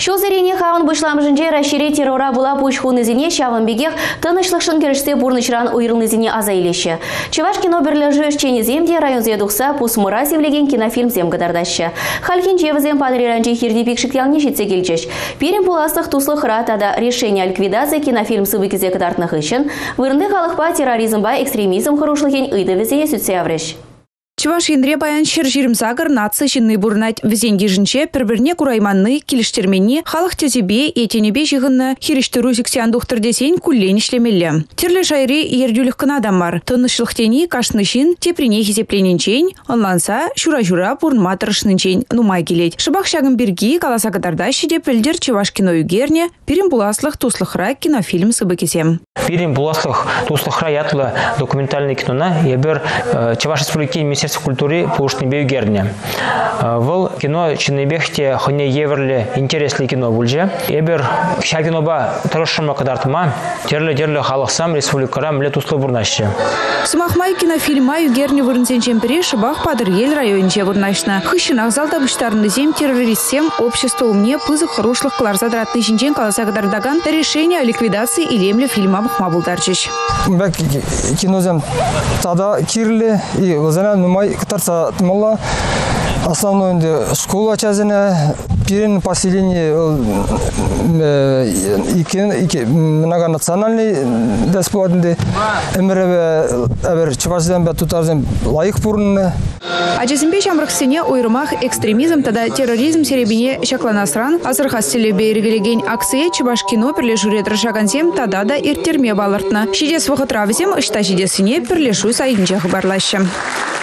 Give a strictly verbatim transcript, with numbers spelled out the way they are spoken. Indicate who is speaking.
Speaker 1: Шо зерене хаван бышламжынже расшире террора була пучхунызине шавын бегех тынышлықшын керіште бурнышран уйрылнызине азайлеші. Чеваш кино бірлежі үшченеземде район зедухса пусмыра севлеген кинофильм зем гадардашы. Халхин чевізем падриранжи хирди пикшіктелне жетсе келчеш. Перен пуласлық туслық ратада решение о ликвидации кинофильм сывыкизе кадартных ищен, вырынды халықпа терроризмба экстремизм хорошлыген ыдывезене сүтсе авреш.
Speaker 2: Чуваш Индре баян шер жирімсагыр нация шинны бурнать візенге жінче пір-бірне курайманны келіштерменне халық тезебе етенебе жығынны хиріштеру зіксиян доқтыр десен күллен ішлемелі. Терлі жайри ердюлік кына адамар. Тынышлықтені кашнышын теприне хезеплененчен, онланса шура-жура бурнма тұрышнынчен нумай келет. Шыбақ шағын бірге каласа кадарда шеде пілдер Чуваш кино югерне пирин буласлық туслықра кинофильм сыбы кесем.
Speaker 3: Пирин буласлық туслықра ятлы документальный кинона ебір Чуваш республики Министерство культуры пушный беюгерне. Вол кино чинебехте хоне еверле интересный кино бульже. Ебер вся киноба трошма кадартма терле терле халықсам республикарам лет услы бурнаще.
Speaker 2: Сумахмай кинофильма югерне вырынсен чемпери шыбақ падыр ел районче бурнашна. Хыщинах залда бұштарынды зем террористсем общество умне пызы хорошлық клар задратны жинчен каласа кадардаган решение о ликвидации илемле фильма бұхма булдарчыш.
Speaker 4: Бәк кинозем тада кирле и лазана нумай катарса тмала основной школа чазина пирен поселение и многонациональный десплатный эмреве эвер чувашдан батутарзен лайық бурны.
Speaker 2: Ачасымбе шамрықсене ойрымақ экстремизм тада терроризм серебине шакланасран азырхас селебе ергелеген акция Чуваш кино пірлешуре тыршагансем тада да иртерме балыртна. Шидес вақыт равызем ұшта шидесіне пірлешу сайынча хабарлашы.